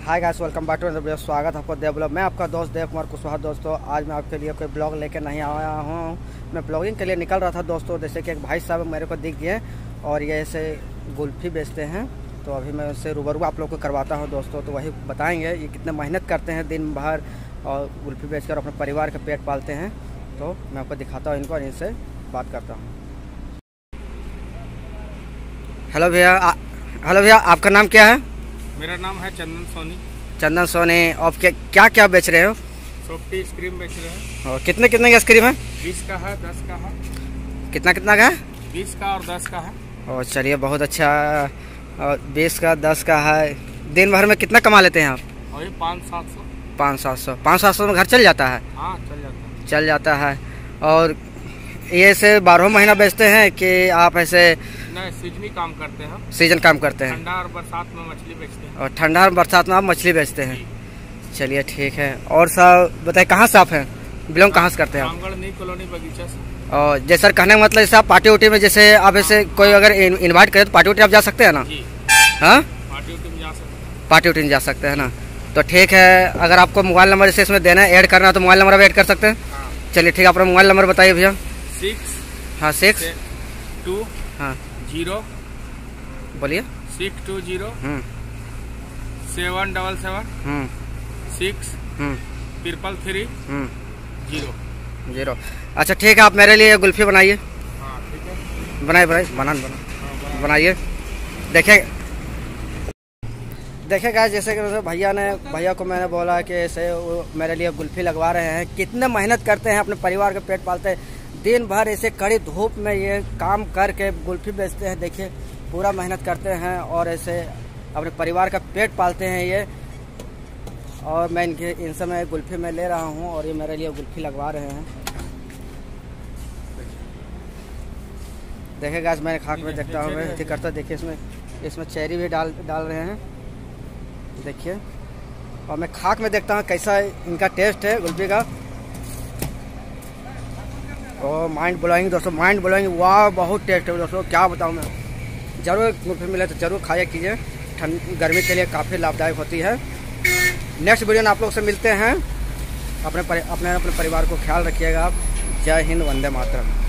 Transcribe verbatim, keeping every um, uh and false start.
Hi guys, welcome back to another video. स्वागत है आपको देव ब्लॉग। मैं आपका दोस्त देव कुमार कुशवाहा। दोस्तों आज मैं आपके लिए कोई ब्लॉग लेकर नहीं आया हूँ। मैं ब्लॉगिंग के लिए निकल रहा था दोस्तों। जैसे कि एक भाई साहब मेरे को दिख गए और ये ऐसे गुल्फी बेचते हैं, तो अभी मैं उससे रूबरू आप लोग को करवाता हूँ दोस्तों। तो वही बताएंगे ये कितने मेहनत करते हैं दिन भर और गुल्फी बेचकर अपने परिवार का पेट पालते हैं। तो मैं आपको दिखाता हूँ इनको और इनसे बात करता हूँ। हेलो भैया, हेलो भैया, आपका नाम क्या है? मेरा नाम है चंदन सोनी। चंदन सोनी, आप क्या क्या क्या बेच रहे हो? सॉफ्टी आइसक्रीम बेच रहे हैं। और कितने कितने की आइसक्रीम है? बीस का है, दस का है। कितना कितना का है? बीस का और दस का है। और चलिए, बहुत अच्छा। और बीस का दस का है। दिन भर में कितना कमा लेते हैं आप? वही पाँच सात सौ। पाँच सात सौ पाँच सात सौ में घर चल जाता है? हाँ, चल जाता है। चल जाता है। और ये से बारह महीना बेचते हैं कि आप ऐसे? नहीं, सीजनी काम करते हैं। सीजन काम करते हैं। ठंडा और बरसात में मछली बेचते हैं। और ठंडा और बरसात में आप मछली बेचते हैं। चलिए ठीक है। और सब बताइए, कहाँ से आप हैं? बिलोंग कहाँ से करते हैं आप? रामगढ़ न्यू कॉलोनी बगीचा से। और जैसे कहने का मतलब जैसे आप पार्टी उटी में, जैसे आप ऐसे कोई अगर इन्वाइट करे तो पार्टी उटी आप जा सकते हैं ना? हाँ, पार्टी उटी में जा सकते हैं। पार्टी उटी में जा सकते हैं ना? तो ठीक है। अगर आपको मोबाइल नंबर जैसे इसमें देना है, ऐड करना है, तो मोबाइल नंबर आप ऐड कर सकते हैं। हाँ। चलिए ठीक है, अपना मोबाइल नंबर बताइए भैया। सिक्स हाँ, सिक्स टू हाँ जीरो बोलिए। Six two zero hmm seven double seven hmm six hmm triple three hmm zero zero. अच्छा ठीक है, आप मेरे लिए गुल्फी बनाइए। हाँ ठीक है, बनाइए बनाइए बना बना बनाइए। देखिए देखिए गाइस, जैसे कि भैया ने भैया को मैंने बोला कि ऐसे वो मेरे लिए गुल्फी लगवा रहे हैं। कितने मेहनत करते हैं, अपने परिवार का पेट पालते हैं। दिन भर ऐसे कड़ी धूप में ये काम करके गुल्फी बेचते हैं। देखिए पूरा मेहनत करते हैं और ऐसे अपने परिवार का पेट पालते हैं ये। और मैं इनके इनसे मैं गुल्फी में ले रहा हूँ और ये मेरे लिए गुल्फी लगवा रहे हैं। देखिए गाइस, मैंने खाक में देखता हूँ मैं करता। देखिए इसमें इसमें चेरी भी डाल डाल रहे हैं, देखिए। और मैं खाक में देखता हूँ कैसा इनका टेस्ट है गुल्फी का। ओ माइंड ब्लोइंग दोस्तों, माइंड ब्लोइंग। वाह, बहुत टेस्ट है दोस्तों, क्या बताऊँ मैं। जरूर गुल्फी मिले तो जरूर खाया कीजिए, ठंड गर्मी के लिए काफ़ी लाभदायक होती है। नेक्स्ट वीडियो में आप लोग से मिलते हैं। अपने अपने अपने परिवार को ख्याल रखिएगा आप। जय हिंद, वंदे मातरम।